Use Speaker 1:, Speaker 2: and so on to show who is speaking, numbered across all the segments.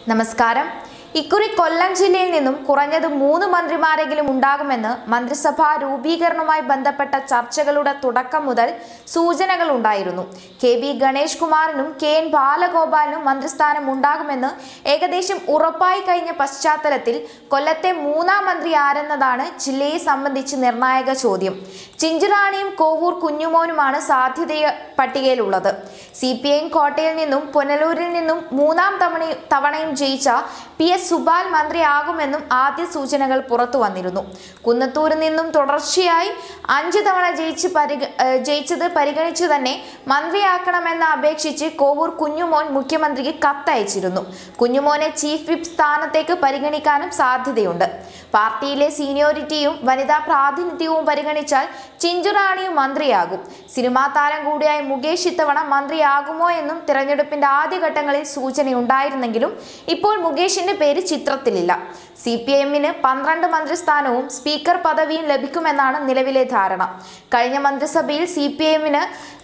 Speaker 1: നമസ്കാരം. ഇക്കുറി കൊല്ലം ജില്ലയിൽ നിന്നും കുറഞ്ഞത് 3 മന്ത്രിമാരെങ്കിലും ഉണ്ടാകുമെന്ന് മന്ത്രിസഭാ രൂപീകരണവുമായി ബന്ധപ്പെട്ട ചർച്ചകളുടെ തുടക്കം മുതൽ സൂചനകൾ ഉണ്ടായിരുന്നു. ഗണേഷ് കുമാറിനും KN ബാലഗോപാലിനും മന്ത്രിസ്ഥാനം ഉണ്ടാകുമെന്ന് ഏകദേശം ഉറപ്പായി കഴിഞ്ഞ പശ്ചാത്തലത്തിൽ കൊല്ലത്തെ 3ാം മന്ത്രി ആരെന്നതാണ് ജില്ലയെ സംബന്ധിച്ച് നിർണായക ചോദ്യം. ചിഞ്ചിറാണിയും കോവൂർ കുഞ്ഞുമോനുമാണ് സാധ്യത പട്ടികയിലുള്ളത്. CPIM കോട്ടയിൽ നിന്നും പുനലൂരിൽ നിന്നും 3ാം തവണയും ജയിച്ച PS സുബാൽ മന്ത്രിയാകുമെന്നും ആദ്യ സൂചനകൾ പുറത്തു വന്നിരുന്നു. കുന്നത്തൂരിൽ നിന്നും തുടർച്ചയായി 5 തവണ ജയിച്ചത് പരിഗണിച്ചു തന്നെ മന്ത്രിയാക്കണമെന്ന് അപേക്ഷിച്ച് കോവൂർ കുഞ്ഞുമോൻ മുഖ്യമന്ത്രിക്ക് കത്തയച്ചിരുന്നു. കുഞ്ഞുമോനെ ചീഫ് വിപ്പ് സ്ഥാനത്തേക്ക് പരിഗണിക്കാനും സാധ്യതയുണ്ട്. പാർട്ടിയിലെ സീനിയോറിറ്റിയും വനിതാ പ്രാതിനിധ്യവും പരിഗണിച്ചാൽ ചിഞ്ചുറാണിയും മന്ത്രിയാകും. സിനിമാ താരം കൂടിയായ മുകേഷ് ഇത്തവണ മന്ത്രിയാകുമോ എന്നും തിരഞ്ഞെടുപ്പിന്റെ ആദ്യഘട്ടങ്ങളിൽ സൂചനയുണ്ടായിരുന്നെങ്കിലും ഇപ്പോൾ മുകേഷിന്റെ പേര് ചിത്രത്തിലില്ല. CPIMന് 12 മന്ത്രിസ്ഥാനവും സ്പീക്കർ പദവിയും ലഭിക്കുമെന്നാണ് നിലവിലെ ധാരണ. കഴിഞ്ഞ മന്ത്രിസഭയിൽ CPIMന്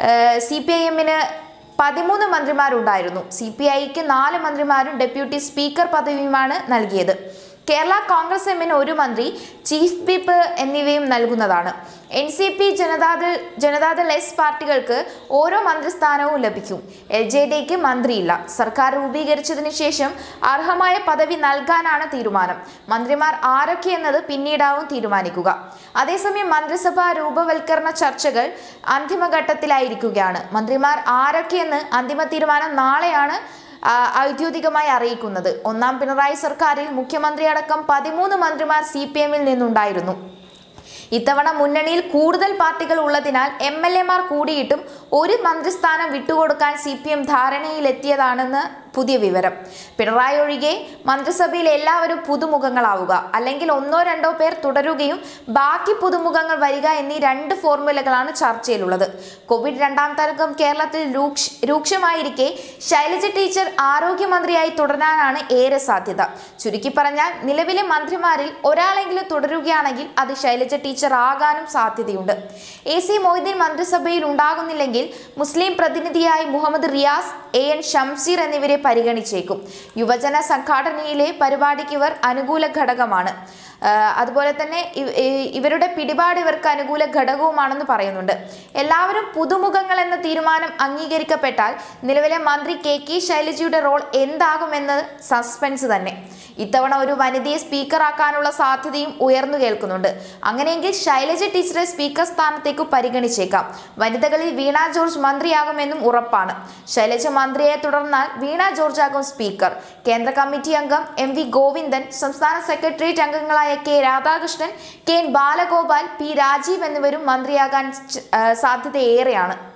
Speaker 1: 13 മന്ത്രിമാരുണ്ടായിരുന്നു. CPIക്ക് 4 മന്ത്രിമാരും ഡെപ്യൂട്ടി സ്പീക്കർ പദവിയുമാണ് നൽകിയത്. കേരള കോൺഗ്രസ് എമ്മിന് 1 മന്ത്രി, ചീഫ് വിപ്പ് എന്നിവയും നൽകുന്നതാണ്. NCP ജനതാദൾ S പാർട്ടികൾക്ക് ഓരോ മന്ത്രിസ്ഥാനവും ലഭിക്കും. LJDക്ക് മന്ത്രിയില്ല. സർക്കാർ രൂപീകരിച്ചതിന് ശേഷം അർഹമായ പദവി നൽകാനാണ് തീരുമാനം. മന്ത്രിമാർ ആരൊക്കെയെന്നത് പിന്നീടാവും തീരുമാനിക്കുക. അതേസമയം മന്ത്രിസഭാ രൂപവൽക്കരണ ചർച്ചകൾ അന്തിമഘട്ടത്തിലായിരിക്കുകയാണ്. മന്ത്രിമാർ ആരൊക്കെയെന്ന് അന്തിമ തീരുമാനം നാളെയാണ് ഔദ്യോഗികമായി അറിയിക്കുന്നത്. 1ാം പിണറായി സർക്കാരിൽ മുഖ്യമന്ത്രി അടക്കം 13 മന്ത്രിമാർ CPIMൽ നിന്നുണ്ടായിരുന്നു. ഇത്തവണ മുന്നണിയിൽ കൂടുതൽ പാർട്ടികൾ ഉള്ളതിനാൽ MLAമാർ കൂടിയിട്ടും ഒരു മന്ത്രിസ്ഥാനം വിട്ടുകൊടുക്കാൻ CPIM ധാരണയിലെത്തിയതാണെന്ന് പുതിയ വിവരം. പിണറായി ഒഴികെ മന്ത്രിസഭയിൽ എല്ലാവരും പുതുമുഖങ്ങളാവുക, അല്ലെങ്കിൽ 1-2 പേർ തുടരുകയും ബാക്കി പുതുമുഖങ്ങൾ വരിക എന്നീ 2 ഫോർമുലകളാണ് ചർച്ചയിലുള്ളത്. കോവിഡ് 2ാം തരംഗം കേരളത്തിൽ രൂക്ഷമായിരിക്കെ ശൈലജ ടീച്ചർ ആരോഗ്യമന്ത്രിയായി തുടരാനാണ് ഏറെ സാധ്യത. ചുരുക്കി പറഞ്ഞാൽ നിലവിലെ മന്ത്രിമാരിൽ ഒരാളെങ്കിലും തുടരുകയാണെങ്കിൽ അത് ശൈലജ ടീച്ചർ ആകാനും സാധ്യതയുണ്ട്. AC മൊയ്തീൻ മന്ത്രിസഭയിൽ ഉണ്ടാകുന്നില്ലെങ്കിൽ മുസ്ലിം പ്രതിനിധിയായി മുഹമ്മദ് റിയാസ്, AN ഷംസീർ എന്നിവരെ പരിഗണിച്ചേക്കും. യുവജന സംഘടനയിലെ പരിപാടിക്ക് ഇവർ അനുകൂല ഘടകമാണ്. അതുപോലെ തന്നെ ഇവരുടെ പിടിപാട് ഇവർക്ക് അനുകൂല ഘടകവുമാണെന്ന് പറയുന്നുണ്ട്. എല്ലാവരും പുതുമുഖങ്ങൾ എന്ന തീരുമാനം അംഗീകരിക്കപ്പെട്ടാൽ നിലവിലെ മന്ത്രി KK ശൈലജയുടെ റോൾ എന്താകുമെന്ന് സസ്പെൻസ് തന്നെ. ഇത്തവണ ഒരു വനിതയെ സ്പീക്കറാക്കാനുള്ള സാധ്യതയും ഉയർന്നു കേൾക്കുന്നുണ്ട്. അങ്ങനെയെങ്കിൽ ശൈലജ ടീച്ചറെ സ്പീക്കർ സ്ഥാനത്തേക്ക് പരിഗണിച്ചേക്കാം. വനിതകളിൽ വീണ ജോർജ് മന്ത്രിയാകുമെന്നും ഉറപ്പാണ്. ശൈലജ മന്ത്രിയെ തുടർന്നാൽ വീണ ജോർജ് ആകും സ്പീക്കർ. കേന്ദ്ര കമ്മിറ്റി അംഗം MV ഗോവിന്ദൻ, സംസ്ഥാന സെക്രട്ടേറിയറ്റ് അംഗങ്ങളായ K Radhakrishnan, KN Balagopal, P Rajeev എന്നിവരും മന്ത്രിയാകാൻ സാധ്യത ഏറെയാണ്.